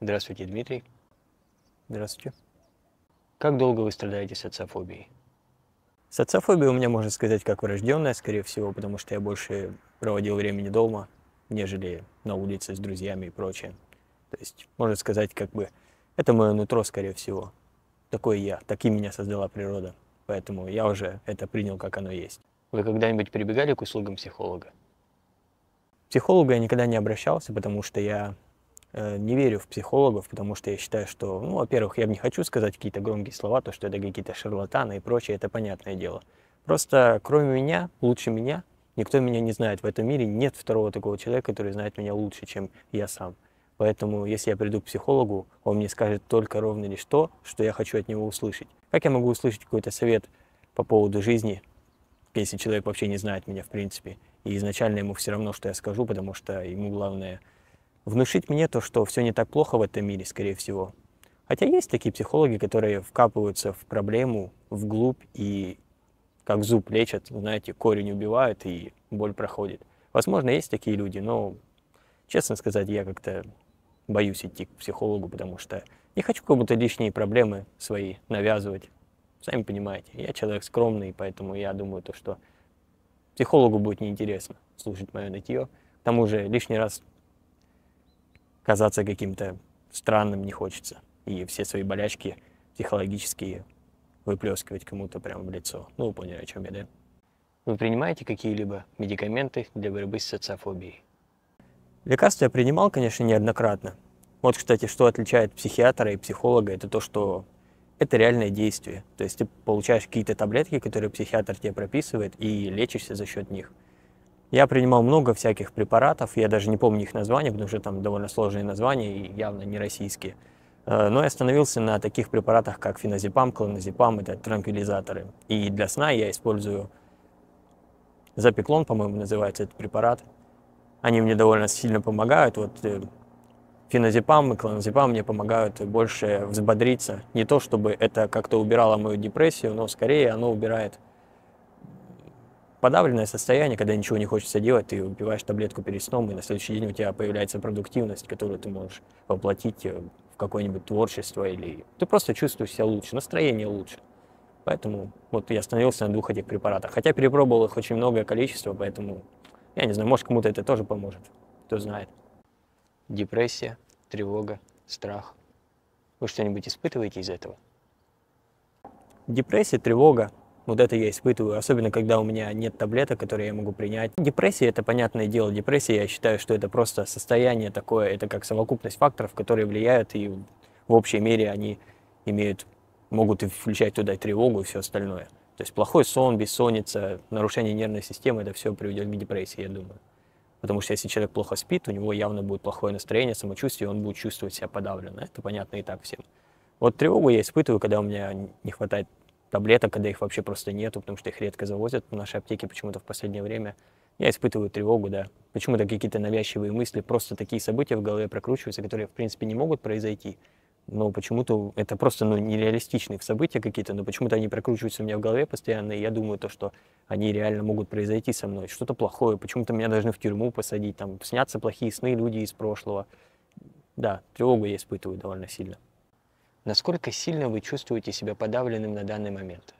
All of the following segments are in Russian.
Здравствуйте, Дмитрий. Здравствуйте. Как долго вы страдаете социофобией? Социофобия у меня, можно сказать, как врожденная, скорее всего, потому что я больше проводил времени дома, нежели на улице с друзьями и прочее. То есть, можно сказать, как бы, это мое нутро, скорее всего. Такой я, таким меня создала природа. Поэтому я уже это принял, как оно есть. Вы когда-нибудь прибегали к услугам психолога? К психологу я никогда не обращался, потому что я не верю в психологов, потому что я считаю, что, ну, во-первых, я не хочу сказать какие-то громкие слова, то, что это какие-то шарлатаны и прочее, это понятное дело. Просто кроме меня, лучше меня, никто меня не знает. В этом мире нет второго такого человека, который знает меня лучше, чем я сам. Поэтому, если я приду к психологу, он мне скажет только ровно лишь то, что я хочу от него услышать. Как я могу услышать какой-то совет по поводу жизни, если человек вообще не знает меня в принципе? И изначально ему все равно, что я скажу, потому что ему главное внушить мне то, что все не так плохо в этом мире, скорее всего. Хотя есть такие психологи, которые вкапываются в проблему вглубь и как зуб лечат, знаете, корень убивают и боль проходит. Возможно, есть такие люди, но, честно сказать, я как-то боюсь идти к психологу, потому что не хочу как будто лишние проблемы свои навязывать. Сами понимаете, я человек скромный, поэтому я думаю, то, что психологу будет неинтересно слушать мое нытье. К тому же лишний раз казаться каким-то странным не хочется. И все свои болячки психологические выплескивать кому-то прямо в лицо. Ну, вы поняли, о чем я, да? Вы принимаете какие-либо медикаменты для борьбы с социофобией? Лекарства я принимал, конечно, неоднократно. Вот, кстати, что отличает психиатра и психолога, это то, что это реальное действие. То есть ты получаешь какие-то таблетки, которые психиатр тебе прописывает, и лечишься за счет них. Я принимал много всяких препаратов, я даже не помню их названия, потому что там довольно сложные названия и явно не российские. Но я остановился на таких препаратах, как феназепам, клоназепам, это транквилизаторы. И для сна я использую запеклон, по-моему, называется этот препарат. Они мне довольно сильно помогают. Вот феназепам и клоназепам мне помогают больше взбодриться. Не то, чтобы это как-то убирало мою депрессию, но скорее оно убирает подавленное состояние, когда ничего не хочется делать, ты выпиваешь таблетку перед сном, и на следующий день у тебя появляется продуктивность, которую ты можешь воплотить в какое-нибудь творчество, или ты просто чувствуешь себя лучше, настроение лучше. Поэтому вот я остановился на двух этих препаратах. Хотя перепробовал их очень многое количество, поэтому я не знаю, может кому-то это тоже поможет, кто знает. Депрессия, тревога, страх. Вы что-нибудь испытываете из этого? Депрессия, тревога, вот это я испытываю, особенно когда у меня нет таблеток, которые я могу принять. Депрессия — это понятное дело. Депрессия, я считаю, что это просто состояние такое, это как совокупность факторов, которые влияют, и в общей мере они могут и включать туда и тревогу и все остальное. То есть плохой сон, бессонница, нарушение нервной системы — это все приведет к депрессии, я думаю. Потому что если человек плохо спит, у него явно будет плохое настроение, самочувствие, он будет чувствовать себя подавленно. Это понятно и так всем. Вот тревогу я испытываю, когда у меня не хватает таблеток, когда их вообще просто нету, потому что их редко завозят в нашей аптеке почему-то в последнее время. Я испытываю тревогу, да. Почему-то какие-то навязчивые мысли, просто такие события в голове прокручиваются, которые, в принципе, не могут произойти. Но почему-то это просто нереалистичные события какие-то, но почему-то они прокручиваются у меня в голове постоянно, и я думаю то, что они реально могут произойти со мной. Что-то плохое, почему-то меня должны в тюрьму посадить, там снятся плохие сны, люди из прошлого. Да, тревогу я испытываю довольно сильно. Насколько сильно вы чувствуете себя подавленным на данный момент?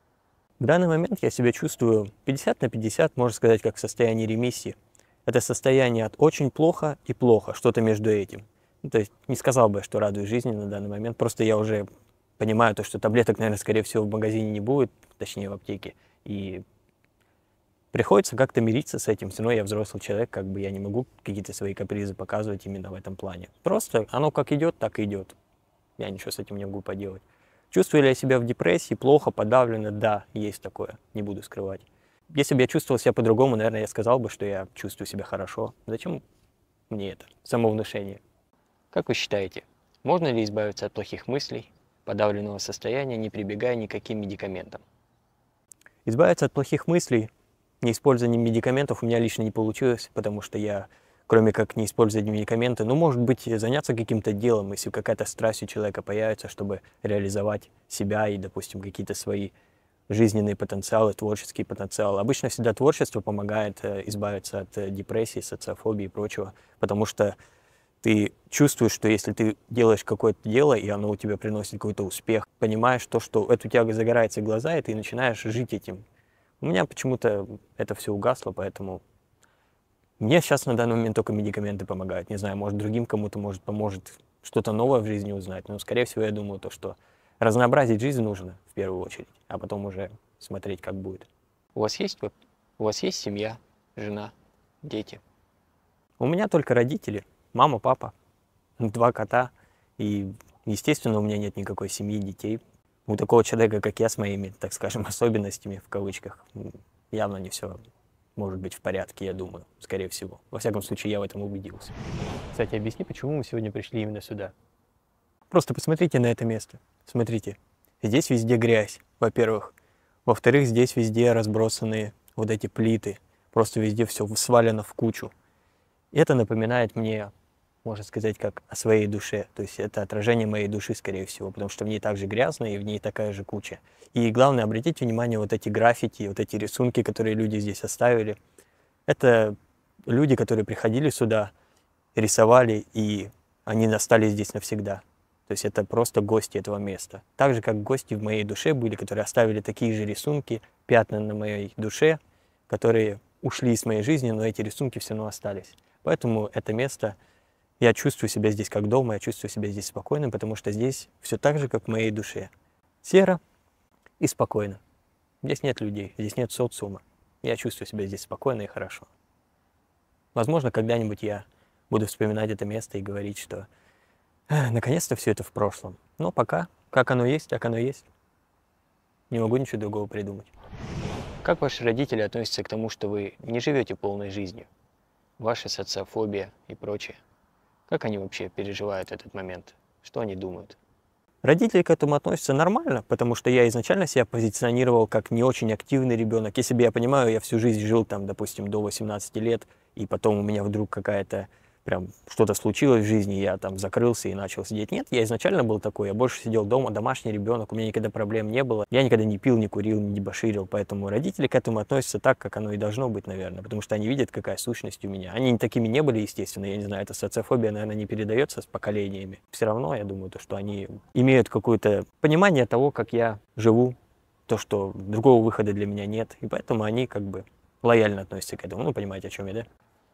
В данный момент я себя чувствую 50 на 50, можно сказать, как в состоянии ремиссии. Это состояние от очень плохо и плохо, что-то между этим. Ну, то есть не сказал бы, что радуюсь жизни на данный момент, просто я уже понимаю то, что таблеток, наверное, скорее всего, в магазине не будет, точнее в аптеке, и приходится как-то мириться с этим. Все равно я взрослый человек, как бы я не могу какие-то свои капризы показывать именно в этом плане. Просто оно как идет, так и идет. Я ничего с этим не могу поделать. Чувствую ли я себя в депрессии, плохо, подавленно? Да, есть такое, не буду скрывать. Если бы я чувствовал себя по-другому, наверное, я сказал бы, что я чувствую себя хорошо. Зачем мне это? Самовнушение. Как вы считаете, можно ли избавиться от плохих мыслей, подавленного состояния, не прибегая ни к каким медикаментам? Избавиться от плохих мыслей, не используя медикаментов, у меня лично не получилось, потому что я, кроме как не использовать медикаменты, ну, может быть, заняться каким-то делом, если какая-то страсть у человека появится, чтобы реализовать себя и, допустим, какие-то свои жизненные потенциалы, творческий потенциал. Обычно всегда творчество помогает избавиться от депрессии, социофобии и прочего, потому что Ты чувствуешь, что если ты делаешь какое-то дело, и оно у тебя приносит какой-то успех, понимаешь то, что это у тебя загораются глаза, и ты начинаешь жить этим. У меня почему-то это все угасло, поэтому мне сейчас на данный момент только медикаменты помогают. Не знаю, может, другим кому-то поможет что-то новое в жизни узнать, но, скорее всего, я думаю, то, что разнообразить жизнь нужно в первую очередь, а потом уже смотреть, как будет. У вас есть семья, жена, дети? У меня только родители, мама, папа, 2 кота, и, естественно, у меня нет никакой семьи, детей. У такого человека, как я, с моими, так скажем, особенностями, в кавычках, явно не все может быть в порядке, я думаю, скорее всего. Во всяком случае, я в этом убедился. Кстати, объясни, почему мы сегодня пришли именно сюда. Просто посмотрите на это место. Смотрите, здесь везде грязь, во-первых. Во-вторых, здесь везде разбросаны вот эти плиты. Просто везде все свалено в кучу. Это напоминает мне, можно сказать, как о своей душе. То есть это отражение моей души, скорее всего, потому что в ней также грязно, и в ней такая же куча. И главное, обратите внимание, вот эти граффити, вот эти рисунки, которые люди здесь оставили. Это люди, которые приходили сюда, рисовали, и они остались здесь навсегда. То есть это просто гости этого места. Так же, как гости в моей душе были, которые оставили такие же рисунки, пятна на моей душе, которые ушли из моей жизни, но эти рисунки все равно остались. Поэтому это место, я чувствую себя здесь как дома, я чувствую себя здесь спокойным, потому что здесь все так же, как в моей душе. Серо и спокойно. Здесь нет людей, здесь нет социума. Я чувствую себя здесь спокойно и хорошо. Возможно, когда-нибудь я буду вспоминать это место и говорить, что наконец-то все это в прошлом. Но пока, как оно есть, так оно есть. Не могу ничего другого придумать. Как ваши родители относятся к тому, что вы не живете полной жизнью? Ваша социофобия и прочее. Как они вообще переживают этот момент? Что они думают? Родители к этому относятся нормально, потому что я изначально себя позиционировал как не очень активный ребенок. Если бы я понимаю, я всю жизнь жил там, допустим, до 18 лет, и потом у меня вдруг какая-то прям что-то случилось в жизни, я там закрылся и начал сидеть. Нет, я изначально был такой, я больше сидел дома, домашний ребенок, у меня никогда проблем не было. Я никогда не пил, не курил, не дебоширил, поэтому родители к этому относятся так, как оно и должно быть, наверное, потому что они видят, какая сущность у меня. Они такими не были, естественно, я не знаю, эта социофобия, наверное, не передается с поколениями. Все равно, я думаю, то, что они имеют какое-то понимание того, как я живу, то, что другого выхода для меня нет, и поэтому они как бы лояльно относятся к этому. Ну, понимаете, о чем я, да?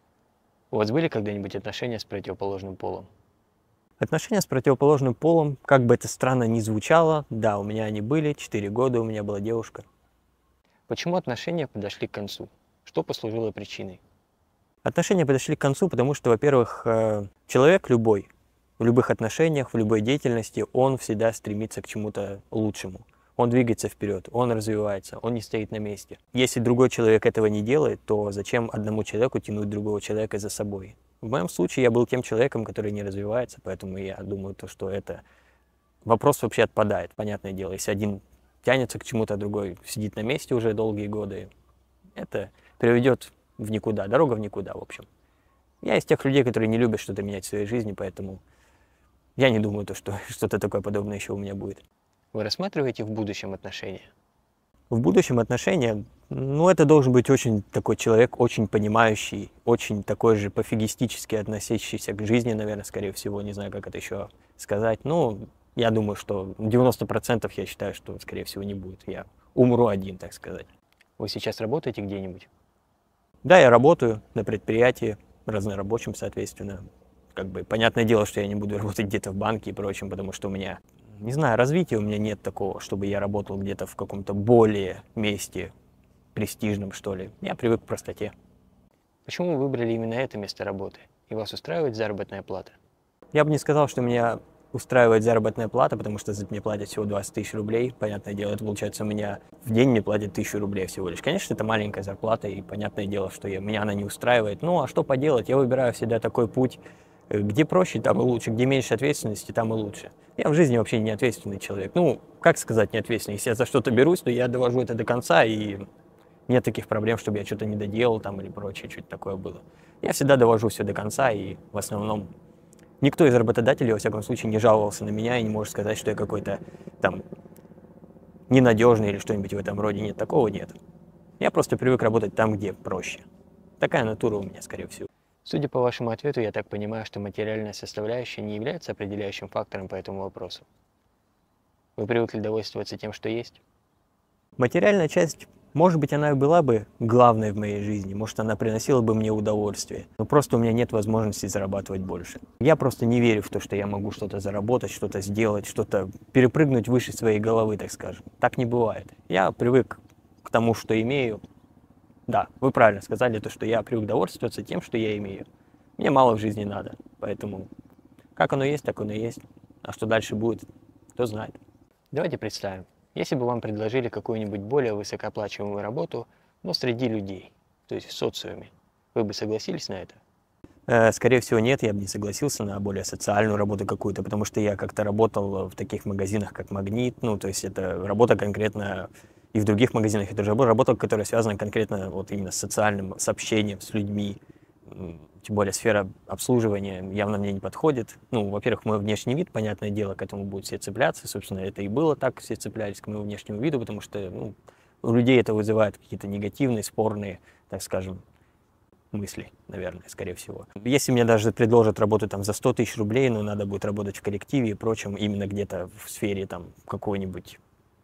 У вас были когда-нибудь отношения с противоположным полом? Отношения с противоположным полом, как бы это странно ни звучало, да, у меня они были, 4 года у меня была девушка. Почему отношения подошли к концу? Что послужило причиной? Отношения подошли к концу, потому что, во-первых, человек любой, в любых отношениях, в любой деятельности, он всегда стремится к чему-то лучшему. Он двигается вперед, он развивается, он не стоит на месте. Если другой человек этого не делает, то зачем одному человеку тянуть другого человека за собой? В моем случае я был тем человеком, который не развивается, поэтому я думаю, то, что это вопрос вообще отпадает, понятное дело. Если один тянется к чему-то, а другой сидит на месте уже долгие годы, это приведет в никуда, дорога в никуда, в общем. Я из тех людей, которые не любят что-то менять в своей жизни, поэтому я не думаю, то, что что-то такое подобное еще у меня будет. Вы рассматриваете в будущем отношения? В будущем отношения, ну, это должен быть очень такой человек, очень понимающий, очень такой же пофигистически относящийся к жизни, наверное, скорее всего, не знаю, как это еще сказать. Ну, я думаю, что 90% я считаю, что, скорее всего, не будет. Я умру один, так сказать. Вы сейчас работаете где-нибудь? Да, я работаю на предприятии, разнорабочим, соответственно. Как бы, понятное дело, что я не буду работать где-то в банке и прочем, потому что у меня, не знаю, развития у меня нет такого, чтобы я работал где-то в каком-то более месте престижном, что ли. Я привык к простоте. Почему вы выбрали именно это место работы? И вас устраивает заработная плата? Я бы не сказал, что меня устраивает заработная плата, потому что за это мне платят всего 20 тысяч рублей. Понятное дело, это получается у меня в день мне платят 1000 рублей всего лишь. Конечно, это маленькая зарплата, и понятное дело, что меня она не устраивает. Ну, а что поделать, я выбираю всегда такой путь, где проще, там и лучше, где меньше ответственности, там и лучше. Я в жизни вообще не ответственный человек. Ну, как сказать не ответственный? Если я за что-то берусь, то я довожу это до конца, и нет таких проблем, чтобы я что-то не доделал там или прочее, что-то такое было. Я всегда довожу все до конца, и в основном никто из работодателей, во всяком случае, не жаловался на меня и не может сказать, что я какой-то там ненадежный или что-нибудь в этом роде. Нет, такого нет. Я просто привык работать там, где проще. Такая натура у меня, скорее всего. Судя по вашему ответу, я так понимаю, что материальная составляющая не является определяющим фактором по этому вопросу. Вы привыкли довольствоваться тем, что есть? Материальная часть, может быть, она и была бы главной в моей жизни, может, она приносила бы мне удовольствие, но просто у меня нет возможности зарабатывать больше. Я просто не верю в то, что я могу что-то заработать, что-то сделать, что-то перепрыгнуть выше своей головы, так скажем. Так не бывает. Я привык к тому, что имею. Да, вы правильно сказали, то, что я привык довольствоваться тем, что я имею. Мне мало в жизни надо, поэтому как оно есть, так оно есть. А что дальше будет, кто знает. Давайте представим, если бы вам предложили какую-нибудь более высокооплачиваемую работу, но среди людей, то есть в социуме, вы бы согласились на это? Скорее всего, нет, я бы не согласился на более социальную работу какую-то, потому что я как-то работал в таких магазинах, как «Магнит», ну, то есть это работа конкретно, и в других магазинах это же работа, которая связана конкретно вот именно с социальным, с общением с людьми. Тем более сфера обслуживания явно мне не подходит. Ну, во-первых, мой внешний вид, понятное дело, к этому будут все цепляться, собственно, это и было так, все цеплялись к моему внешнему виду, потому что, ну, у людей это вызывает какие-то негативные, спорные, так скажем, мысли, наверное, скорее всего. Если мне даже предложат работу там за 100 тысяч рублей, но надо будет работать в коллективе и прочем, именно где-то в сфере там какой-нибудь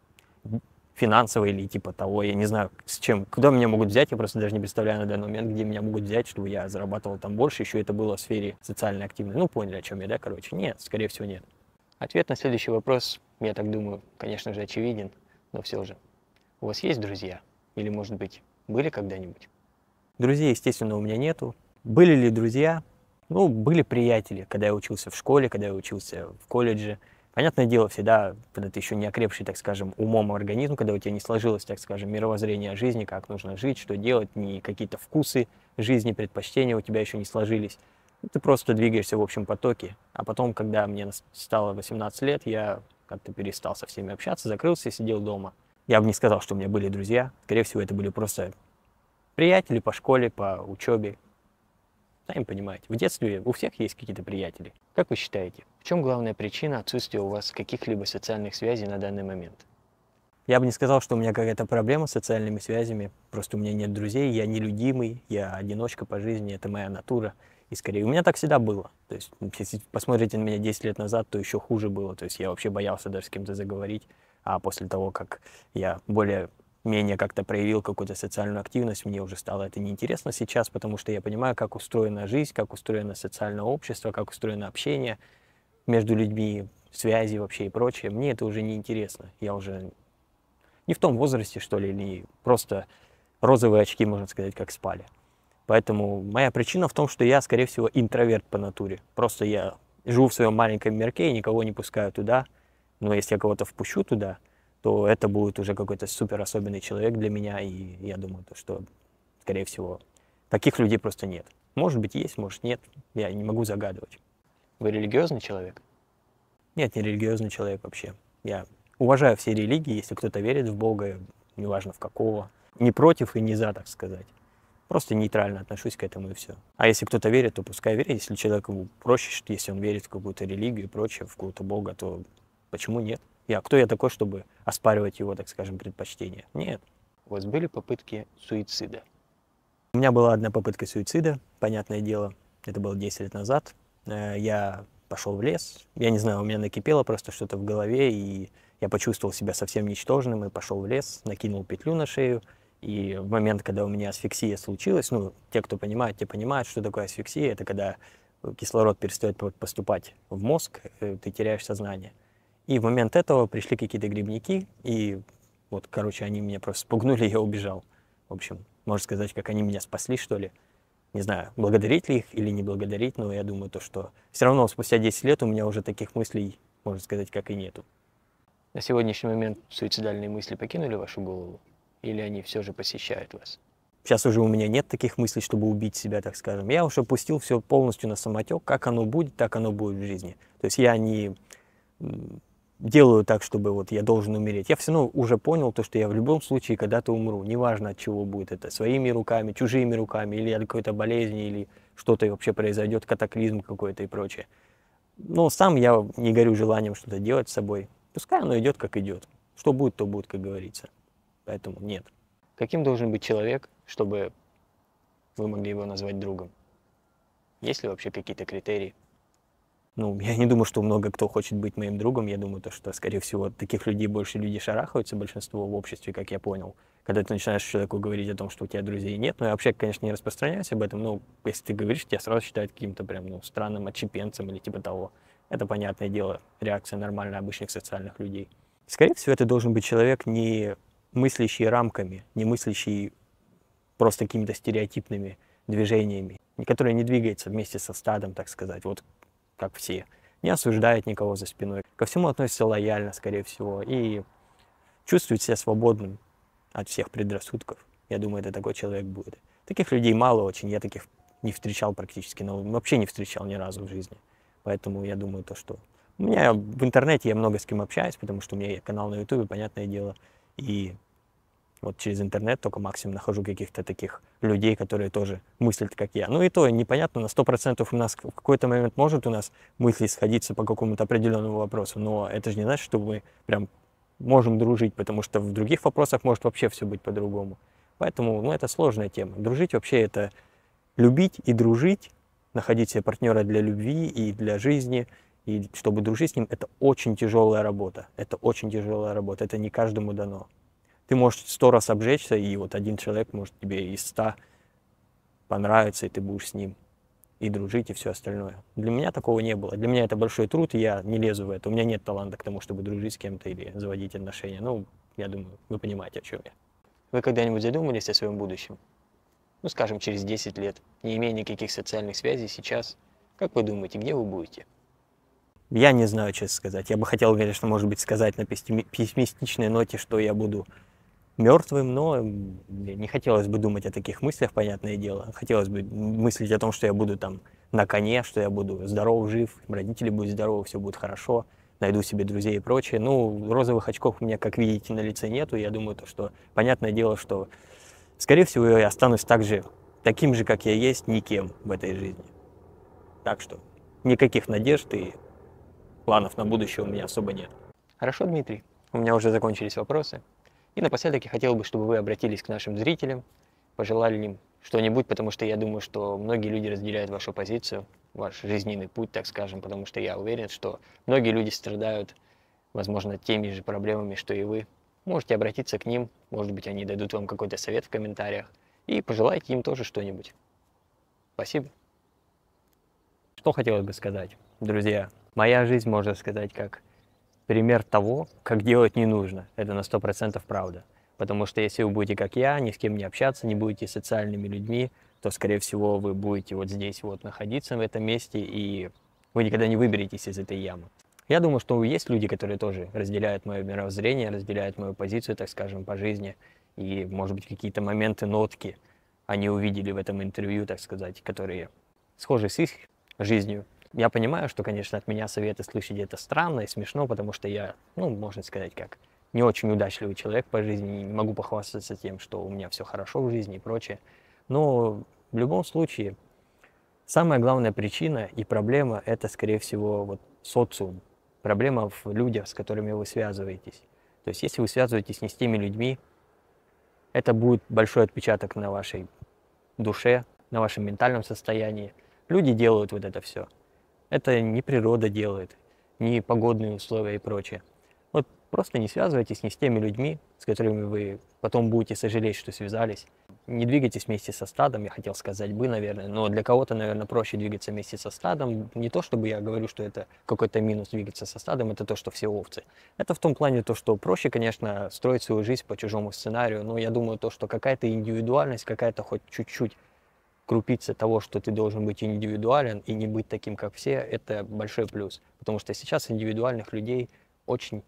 финансовой или типа того, я не знаю, с чем, куда меня могут взять, я просто даже не представляю на данный момент, где меня могут взять, чтобы я зарабатывал там больше, еще это было в сфере социальной активной. Ну, поняли, о чем я, да, короче? Нет, скорее всего, нет. Ответ на следующий вопрос, я так думаю, конечно же, очевиден, но все же. У вас есть друзья? Или, может быть, были когда-нибудь? Друзей, естественно, у меня нету. Были ли друзья? Ну, были приятели, когда я учился в школе, когда я учился в колледже. Понятное дело, всегда, когда ты еще не окрепший, так скажем, умом организм, когда у тебя не сложилось, так скажем, мировоззрение жизни, как нужно жить, что делать, ни какие-то вкусы жизни, предпочтения у тебя еще не сложились. Ну, ты просто двигаешься в общем потоке. А потом, когда мне стало 18 лет, я как-то перестал со всеми общаться, закрылся и сидел дома. Я бы не сказал, что у меня были друзья. Скорее всего, это были просто приятели по школе, по учебе. Сами понимаете, в детстве у всех есть какие-то приятели. Как вы считаете, в чем главная причина отсутствия у вас каких-либо социальных связей на данный момент? Я бы не сказал, что у меня какая-то проблема с социальными связями. Просто у меня нет друзей, я нелюдимый, я одиночка по жизни, это моя натура. И скорее, у меня так всегда было. То есть, если посмотрите на меня 10 лет назад, то еще хуже было. То есть, я вообще боялся даже с кем-то заговорить. А после того, как я более-менее как-то проявил какую-то социальную активность, мне уже стало это неинтересно сейчас, потому что я понимаю, как устроена жизнь, как устроено социальное общество, как устроено общение между людьми, связи вообще и прочее. Мне это уже неинтересно. Я уже не в том возрасте, что ли, или просто розовые очки, можно сказать, как спали. Поэтому моя причина в том, что я, скорее всего, интроверт по натуре. Просто я живу в своем маленьком мирке и никого не пускаю туда. Но если я кого-то впущу туда, то это будет уже какой-то супер особенный человек для меня. И я думаю, что, скорее всего, таких людей просто нет. Может быть, есть, может, нет. Я не могу загадывать. Вы религиозный человек? Нет, не религиозный человек вообще. Я уважаю все религии, если кто-то верит в Бога, неважно в какого. Не против и не за, так сказать. Просто нейтрально отношусь к этому и все. А если кто-то верит, то пускай верит. Если человеку проще, если он верит в какую-то религию и прочее, в какого-то Бога, то почему нет? Кто я такой, чтобы оспаривать его, так скажем, предпочтения? Нет. У вас были попытки суицида? У меня была одна попытка суицида, понятное дело. Это было 10 лет назад. Я пошел в лес. Я не знаю, у меня накипело просто что-то в голове, и я почувствовал себя совсем ничтожным и пошел в лес, накинул петлю на шею. И в момент, когда у меня асфиксия случилась, ну, те, кто понимает, те понимают, что такое асфиксия. Это когда кислород перестает поступать в мозг, ты теряешь сознание. И в момент этого пришли какие-то грибники, и вот, короче, они меня просто спугнули, и я убежал. В общем, можно сказать, как они меня спасли, что ли. Не знаю, благодарить ли их или не благодарить, но я думаю, что все равно спустя 10 лет у меня уже таких мыслей, можно сказать, как и нету. На сегодняшний момент суицидальные мысли покинули вашу голову? Или они все же посещают вас? Сейчас уже у меня нет таких мыслей, чтобы убить себя, так скажем. Я уже пустил все полностью на самотек. Как оно будет, так оно будет в жизни. То есть я не делаю так, чтобы вот я должен умереть. Я все равно уже понял то, что я в любом случае когда-то умру. Неважно, от чего будет это. Своими руками, чужими руками, или от какой-то болезни, или что-то вообще произойдет, катаклизм какой-то и прочее. Но сам я не горю желанием что-то делать с собой. Пускай оно идет, как идет. Что будет, то будет, как говорится. Поэтому нет. Каким должен быть человек, чтобы вы могли его назвать другом? Есть ли вообще какие-то критерии? Ну, я не думаю, что много кто хочет быть моим другом. Я думаю, то, что, скорее всего, от таких людей больше люди шарахаются, большинство в обществе, как я понял. Когда ты начинаешь человеку говорить о том, что у тебя друзей нет, ну, я вообще, конечно, не распространяюсь об этом, но если ты говоришь, тебя сразу считают каким-то прям, ну, странным отщепенцем или типа того. Это, понятное дело, реакция нормальная обычных социальных людей. Скорее всего, это должен быть человек, не мыслящий рамками, не мыслящий просто какими-то стереотипными движениями, который не двигается вместе со стадом, так сказать, вот как все, не осуждает никого за спиной, ко всему относится лояльно, скорее всего, и чувствует себя свободным от всех предрассудков. Я думаю, это такой человек будет. Таких людей мало очень, я таких не встречал практически, но вообще не встречал ни разу в жизни. Поэтому я думаю, то, что... У меня в интернете я много с кем общаюсь, потому что у меня есть канал на ютубе, понятное дело, и вот через интернет только максимум нахожу каких-то таких людей, которые тоже мыслят, как я. Ну и то непонятно, на 100% у нас в какой-то момент может у нас мысли сходиться по какому-то определенному вопросу, но это же не значит, что мы прям можем дружить, потому что в других вопросах может вообще все быть по-другому. Поэтому, ну, это сложная тема. Дружить вообще это любить и дружить, находить себе партнера для любви и для жизни, и чтобы дружить с ним, это очень тяжелая работа. Это очень тяжелая работа, это не каждому дано. Ты можешь 100 раз обжечься, и вот один человек может тебе из 100 понравиться, и ты будешь с ним и дружить, и все остальное. Для меня такого не было. Для меня это большой труд, и я не лезу в это. У меня нет таланта к тому, чтобы дружить с кем-то или заводить отношения. Ну, я думаю, вы понимаете, о чем я. Вы когда-нибудь задумывались о своем будущем? Ну, скажем, через 10 лет, не имея никаких социальных связей сейчас, как вы думаете, где вы будете? Я не знаю, честно сказать. Я бы хотел, конечно, может быть, сказать на пессимистичной ноте, что я буду мертвым, но не хотелось бы думать о таких мыслях, понятное дело. Хотелось бы мыслить о том, что я буду там на коне, что я буду здоров, жив, родители будут здоровы, все будет хорошо, найду себе друзей и прочее. Ну, розовых очков у меня, как видите, на лице нету. Я думаю, то, что понятное дело, что, скорее всего, я останусь таким же, как я есть, никем в этой жизни. Так что никаких надежд и планов на будущее у меня особо нет. Хорошо, Дмитрий, у меня уже закончились вопросы. И напоследок я хотел бы, чтобы вы обратились к нашим зрителям, пожелали им что-нибудь, потому что я думаю, что многие люди разделяют вашу позицию, ваш жизненный путь, так скажем, потому что я уверен, что многие люди страдают, возможно, теми же проблемами, что и вы. Можете обратиться к ним, может быть, они дадут вам какой-то совет в комментариях, и пожелайте им тоже что-нибудь. Спасибо. Что хотелось бы сказать, друзья? Моя жизнь, можно сказать, как пример того, как делать не нужно. Это на 100% правда. Потому что если вы будете как я, ни с кем не общаться, не будете социальными людьми, то, скорее всего, вы будете вот здесь вот находиться в этом месте, и вы никогда не выберетесь из этой ямы. Я думаю, что есть люди, которые тоже разделяют мое мировоззрение, разделяют мою позицию, так скажем, по жизни, и, может быть, какие-то моменты, нотки они увидели в этом интервью, так сказать, которые схожи с их жизнью. Я понимаю, что, конечно, от меня советы слышать это странно и смешно, потому что я, ну, можно сказать, как не очень удачливый человек по жизни, не могу похвастаться тем, что у меня все хорошо в жизни и прочее. Но в любом случае, самая главная причина и проблема – это, скорее всего, вот социум. Проблема в людях, с которыми вы связываетесь. То есть, если вы связываетесь не с теми людьми, это будет большой отпечаток на вашей душе, на вашем ментальном состоянии. Люди делают вот это все. Это не природа делает, не погодные условия и прочее. Вот просто не связывайтесь ни с теми людьми, с которыми вы потом будете сожалеть, что связались. Не двигайтесь вместе со стадом, я хотел сказать бы, наверное, но для кого-то, наверное, проще двигаться вместе со стадом. Не то, чтобы я говорю, что это какой-то минус двигаться со стадом, это то, что все овцы. Это в том плане то, что проще, конечно, строить свою жизнь по чужому сценарию, но я думаю, то, что какая-то индивидуальность, какая-то хоть чуть-чуть крупица того, что ты должен быть индивидуален и не быть таким, как все, это большой плюс. Потому что сейчас индивидуальных людей очень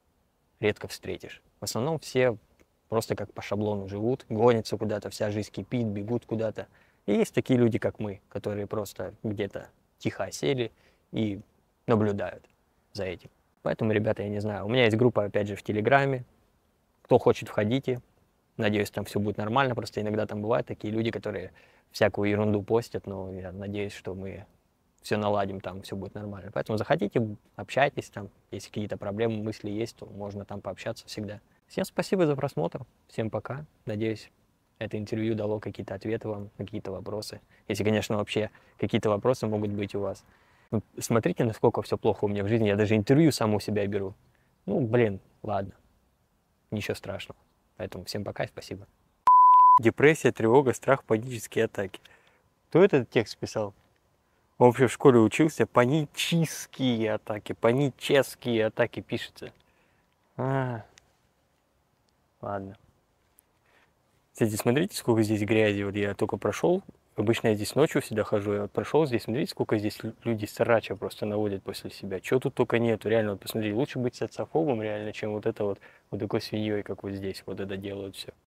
редко встретишь. В основном все просто как по шаблону живут, гонятся куда-то, вся жизнь кипит, бегут куда-то. И есть такие люди, как мы, которые просто где-то тихо осели и наблюдают за этим. Поэтому, ребята, я не знаю, у меня есть группа, опять же, в Телеграме. Кто хочет, входите. Надеюсь, там все будет нормально. Просто иногда там бывают такие люди, которые всякую ерунду постят, но я надеюсь, что мы все наладим, там все будет нормально. Поэтому заходите, общайтесь там. Если какие-то проблемы, мысли есть, то можно там пообщаться всегда. Всем спасибо за просмотр. Всем пока. Надеюсь, это интервью дало какие-то ответы вам на какие-то вопросы. Если, конечно, вообще какие-то вопросы могут быть у вас. Ну, смотрите, насколько все плохо у меня в жизни. Я даже интервью сам у себя беру. Ну, блин, ладно. Ничего страшного. Поэтому всем пока и спасибо. Депрессия, тревога, страх, панические атаки. Кто этот текст писал? Он вообще в школе учился. Панические атаки пишется. Ладно. Кстати, смотрите, сколько здесь грязи. Вот я только прошел. Обычно я здесь ночью всегда хожу. Я вот прошел здесь, смотрите, сколько здесь люди срача просто наводят после себя. Чего тут только нету. Реально, вот посмотрите, лучше быть социофобом реально, чем вот это вот такой свиньей, как вот здесь вот это делают все.